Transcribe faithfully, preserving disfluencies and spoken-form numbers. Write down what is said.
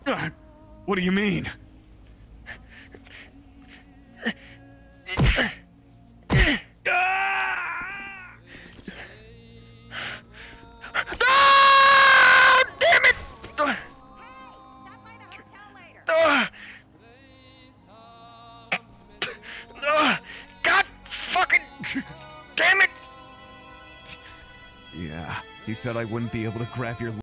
Uh, what do you mean? Ah! Damn it! Stop by the hotel later. Ah! Ah! God fucking damn it! Yeah, he said I wouldn't be able to grab your